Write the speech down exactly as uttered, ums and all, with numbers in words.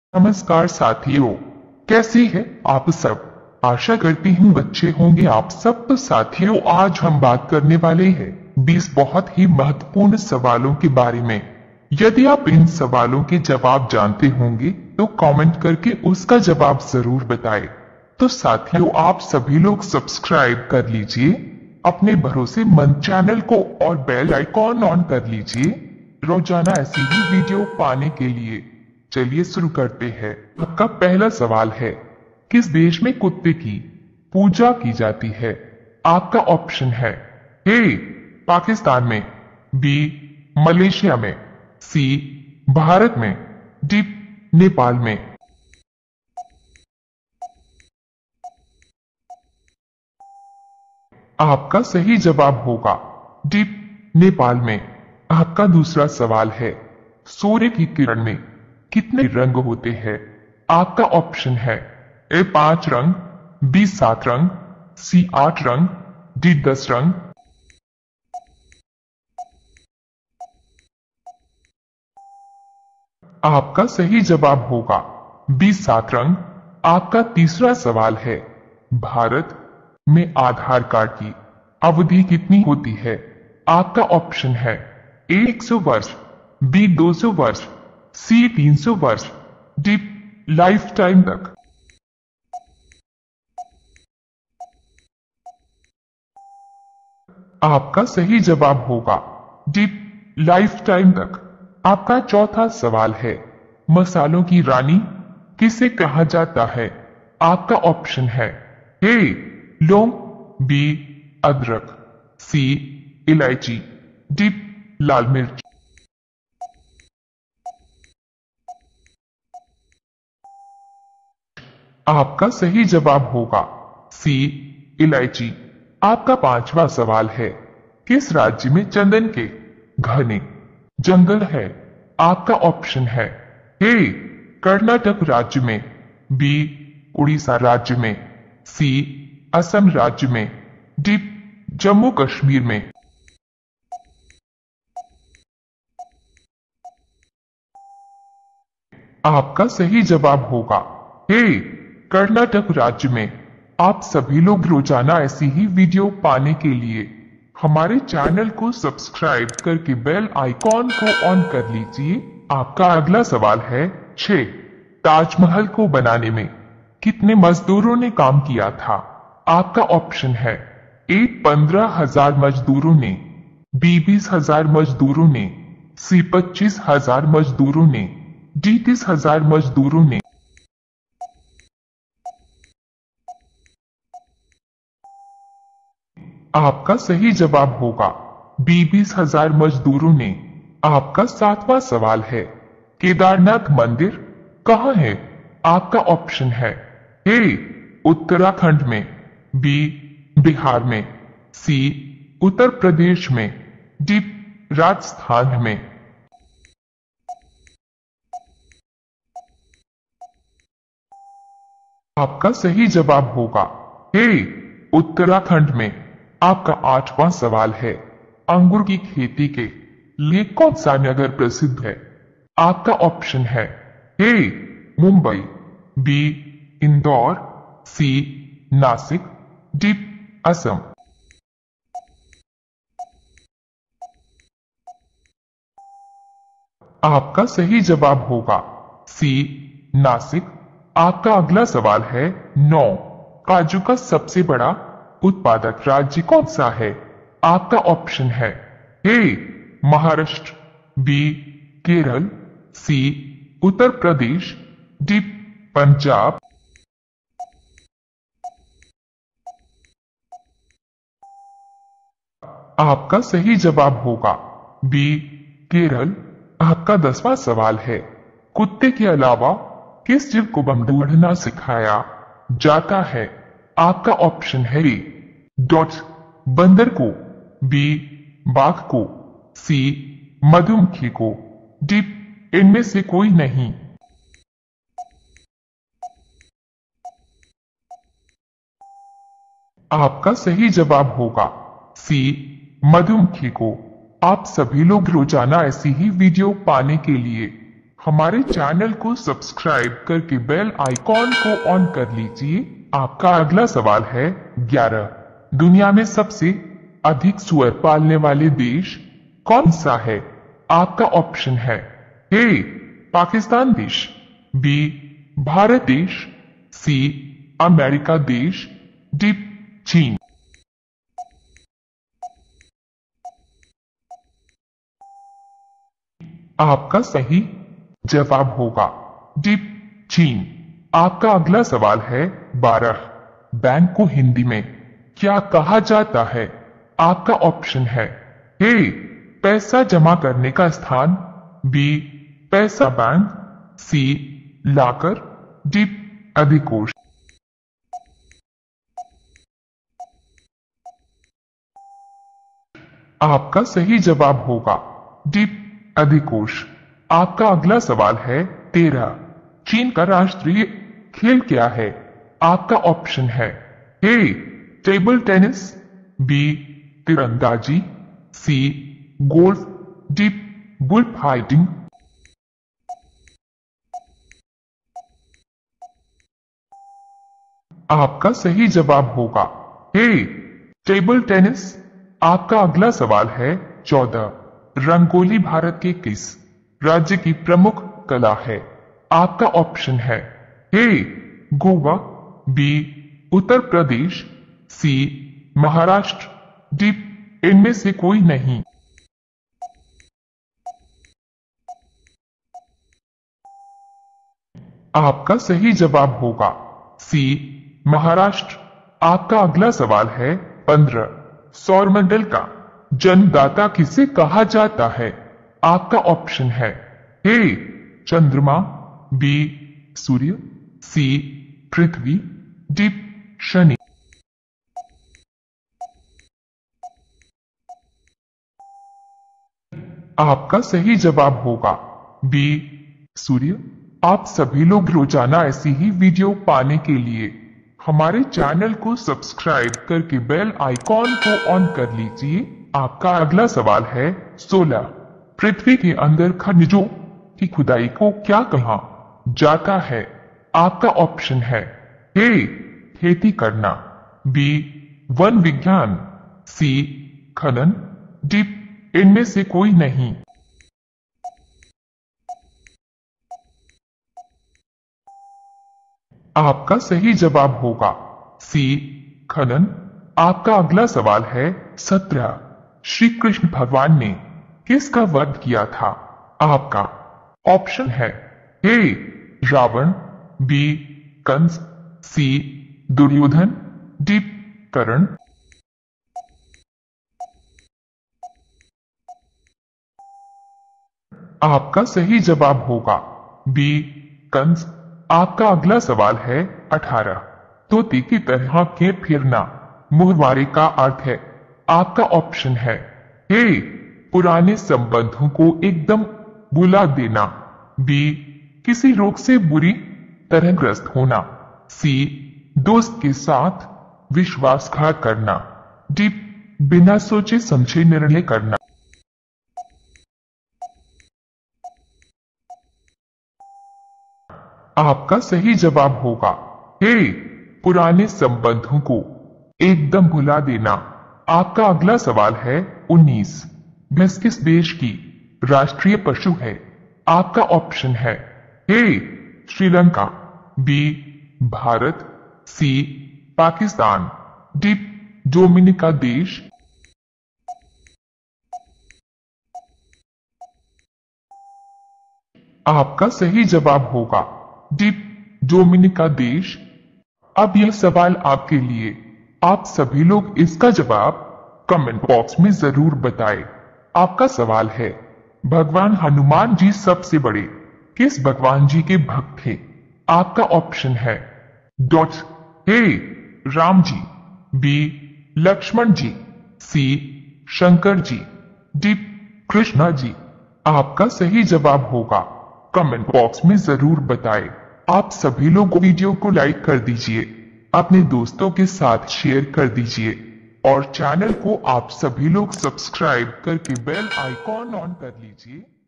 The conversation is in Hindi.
नमस्कार साथियों, कैसी है आप सब। आशा करती हूँ अच्छे होंगे आप सब। तो साथियों, आज हम बात करने वाले हैं बीस बहुत ही महत्वपूर्ण सवालों के बारे में। यदि आप इन सवालों के जवाब जानते होंगे तो कमेंट करके उसका जवाब जरूर बताएं। तो साथियों, आप सभी लोग सब्सक्राइब कर लीजिए अपने भरोसेमंद चैनल को और बेल आइकॉन ऑन कर लीजिए रोजाना ऐसी ही वीडियो पाने के लिए। चलिए शुरू करते हैं। आपका पहला सवाल है, किस देश में कुत्ते की पूजा की जाती है। आपका ऑप्शन है ए पाकिस्तान में, बी मलेशिया में, सी भारत में, डी नेपाल में। आपका सही जवाब होगा डी नेपाल में। आपका दूसरा सवाल है, सूर्य की किरण में कितने रंग होते हैं। आपका ऑप्शन है ए पांच रंग, बी सात रंग, सी आठ रंग, डी दस रंग। आपका सही जवाब होगा बी सात रंग। आपका तीसरा सवाल है, भारत में आधार कार्ड की अवधि कितनी होती है। आपका ऑप्शन है ए एक सौ वर्ष, बी दो सौ वर्ष, सी तीन सौ वर्ष, डी लाइफ टाइम तक। आपका सही जवाब होगा डी लाइफ टाइम तक। आपका चौथा सवाल है, मसालों की रानी किसे कहा जाता है। आपका ऑप्शन है ए लौंग, बी अदरक, सी इलायची, डी लाल मिर्च। आपका सही जवाब होगा सी इलायची। आपका पांचवा सवाल है, किस राज्य में चंदन के घने जंगल है। आपका ऑप्शन है ए कर्नाटक राज्य में, बी उड़ीसा राज्य में, सी असम राज्य में, डी जम्मू कश्मीर में। आपका सही जवाब होगा ए कर्नाटक राज्य में। आप सभी लोग रोजाना ऐसी ही वीडियो पाने के लिए हमारे चैनल को सब्सक्राइब करके बेल आइकॉन को ऑन कर लीजिए। आपका अगला सवाल है, छह ताजमहल को बनाने में कितने मजदूरों ने काम किया था। आपका ऑप्शन है ए पंद्रह हजार मजदूरों ने, बी बीस हजार मजदूरों ने, सी पच्चीस हजार मजदूरों ने, डी तीस हजार मजदूरों ने। आपका सही जवाब होगा बी बीस हजार मजदूरों ने। आपका सातवां सवाल है, केदारनाथ मंदिर कहाँ है। आपका ऑप्शन है ए उत्तराखंड में, बी बिहार में, सी उत्तर प्रदेश में, डी राजस्थान में। आपका सही जवाब होगा ए उत्तराखंड में। आपका आठवां सवाल है, अंगूर की खेती के लिए कौन सा नगर प्रसिद्ध है। आपका ऑप्शन है A Mumbai, B Indore, C Nashik, D Assam. आपका सही जवाब होगा सी नासिक। आपका अगला सवाल है, नौ काजू का सबसे बड़ा उत्पादक राज्य कौन सा है। आपका ऑप्शन है A Maharashtra, B Kerala, C Uttar Pradesh, D Punjab. आपका सही जवाब होगा बी केरल। आपका दसवां सवाल है, कुत्ते के अलावा किस जीव को बम उड़ना सिखाया जाता है। आपका ऑप्शन है ए डॉट बंदर को, बी बाघ को, सी मधुमक्खी को, डी इनमें से कोई नहीं। आपका सही जवाब होगा सी मधुमक्खी को। आप सभी लोग रोजाना ऐसी ही वीडियो पाने के लिए हमारे चैनल को सब्सक्राइब करके बेल आइकॉन को ऑन कर लीजिए। आपका अगला सवाल है ग्यारह। दुनिया में सबसे अधिक सुअर पालने वाले देश कौन सा है? आपका ऑप्शन है ए पाकिस्तान देश, बी भारत देश, सी अमेरिका देश, डी चीन। आपका सही जवाब होगा डी चीन। आपका अगला सवाल है बारह। बैंक को हिंदी में क्या कहा जाता है? आपका ऑप्शन है ए पैसा जमा करने का स्थान, बी पैसा बैंक, सी लाकर, डी अधिकोष। आपका सही जवाब होगा डी अधिकोष। आपका अगला सवाल है तेरह। चीन का राष्ट्रीय खेल क्या है? आपका ऑप्शन है ए टेबल टेनिस, बी तीरंदाजी, C golf, D bull fighting. आपका सही जवाब होगा ए टेबल टेनिस। आपका अगला सवाल है चौदह। रंगोली भारत के किस राज्य की प्रमुख कला है? आपका ऑप्शन है A Goa, B Uttar Pradesh, C Maharashtra, D इनमें से कोई नहीं। आपका सही जवाब होगा सी महाराष्ट्र। आपका अगला सवाल है पंद्रह। सौरमंडल का जन्मदाता किसे कहा जाता है? आपका ऑप्शन है ए चंद्रमा, बी सूर्य, सी पृथ्वी, डी शनि। आपका सही जवाब होगा बी सूर्य। आप सभी लोग रोजाना ऐसी ही वीडियो पाने के लिए हमारे चैनल को सब्सक्राइब करके बेल आइकॉन को ऑन कर लीजिए। आपका अगला सवाल है सोलह। पृथ्वी के अंदर खनिजों की खुदाई को क्या कहा जाता है? आपका ऑप्शन है ए खेती करना, बी वन विज्ञान, सी खनन, डी इनमें से कोई नहीं। आपका सही जवाब होगा सी खनन। आपका अगला सवाल है सत्रह। श्री कृष्ण भगवान ने किसका वध किया था? आपका ऑप्शन है A Ravan, B Kans, C Duryodhan, D Karna. आपका सही जवाब होगा बी कंस। आपका अगला सवाल है अठारह। तोते की तरह के फिरना मुहवारे का अर्थ है? आपका ऑप्शन है ए पुराने संबंधों को एकदम भुला देना, बी किसी रोग से बुरी तरह ग्रस्त होना, सी दोस्त के साथ विश्वासघात करना, डी बिना सोचे समझे निर्णय करना। आपका सही जवाब होगा ए पुराने संबंधों को एकदम भुला देना। आपका अगला सवाल है उन्नीस। भैंस किस देश की राष्ट्रीय पशु है? आपका ऑप्शन है A Sri Lanka, B Bharat, C Pakistan, D Dominica देश। आपका सही जवाब होगा डी डोमिनिका देश। अब यह सवाल आपके लिए। आप सभी लोग इसका जवाब कमेंट बॉक्स में जरूर बताएं। आपका सवाल है भगवान हनुमान जी सबसे बड़े किस भगवान जी के भक्त थे? आपका ऑप्शन है dot A Ram ji, B Lakshman ji, C Shankar ji, D Krishna ji. आपका सही जवाब होगा कमेंट बॉक्स में जरूर बताएं। आप सभी लोग वीडियो को लाइक कर दीजिए, अपने दोस्तों के साथ शेयर कर दीजिए और चैनल को आप सभी लोग सब्सक्राइब करके बेल आइकॉन ऑन कर लीजिए।